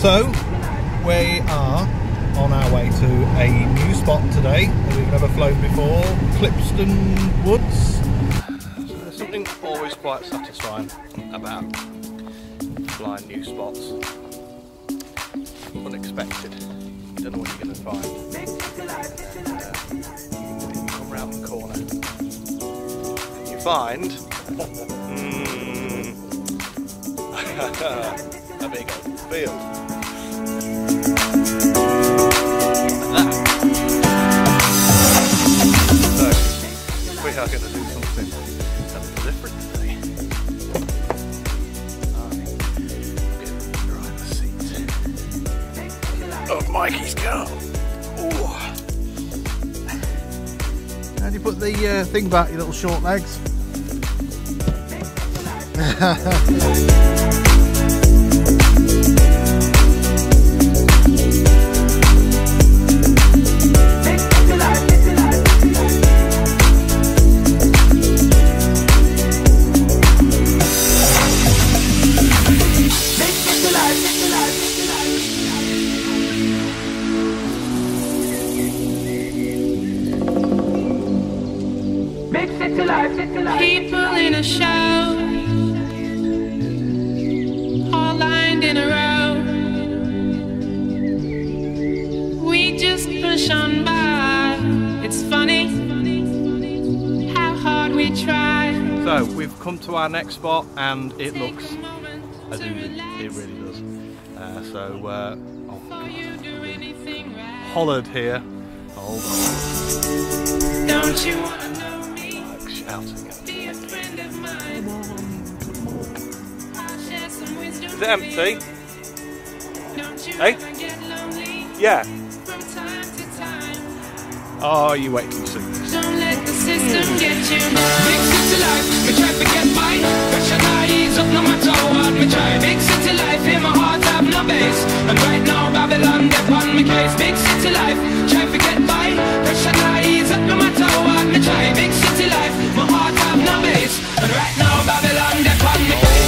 So we are on our way to a new spot today that we've never flown before, Clipston Woods. So there's something always quite satisfying about flying new spots. Unexpected. You don't know what you're going to find. You come round the corner and you find a big open field. So we are going to do something a little different today. I'm going to drive the seat of Mikey's car. Ooh. How do you put the thing back, your little short legs? People in a show, all lined in a row. We just push on by. It's funny how hard we try. So we've come to our next spot and it looks a doozy. It really does. Hollered here. Hold on. Don't you wanna know me? Like shouting at Be a friend of mine. I'll share some wisdom. Is it empty? Don't you Hey? ever get lonely Yeah. from time to time? Oh, you wait till you see this. Don't let the system get you down. Big city life, me try to get by. Pressure not ease up no matter what me try. Big city life, in my heart have no base. And right now Babylon get on me case. Big city life, try to get by. Pressure not ease up no matter what me try. Big city life, my heart have no base. And right now Babylon get on me case.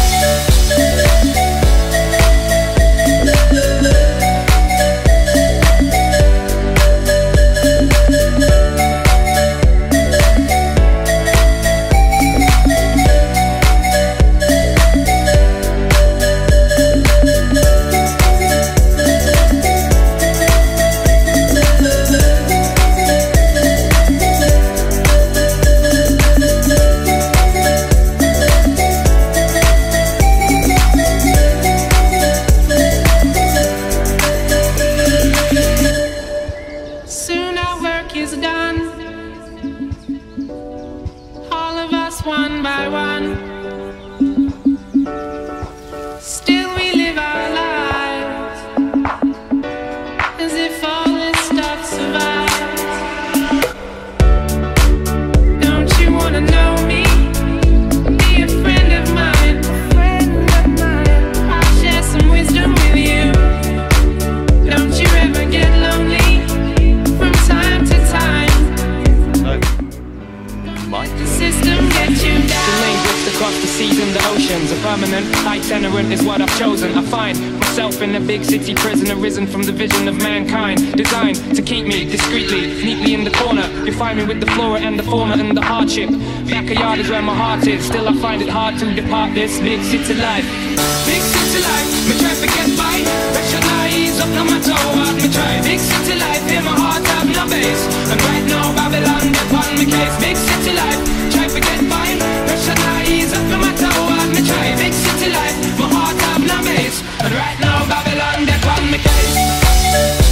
One by one, still we live our lives as if all this stuff survives. Don't you wanna know me? Be a friend of mine. I'll share some wisdom with you. Don't you ever get lonely from time to time? The system gets you down. The main drifts across the seas and the oceans. A permanent itinerant is what I've chosen. I find myself in a big city prison, arisen from the vision of mankind, designed to keep me discreetly, neatly in the corner. You find me with the flora and the fauna and the hardship. Backyard is where my heart is. Still I find it hard to depart this big city life. Big city life, me try to get by. Pressure not ease up no matter what me try. Big city life, in my heart have no base. And right now Babylon get on me case. Big city life, try to get by. Pressure not ease up no matter what me try. Big city life, my heart have no base. And right now Babylon get on me case.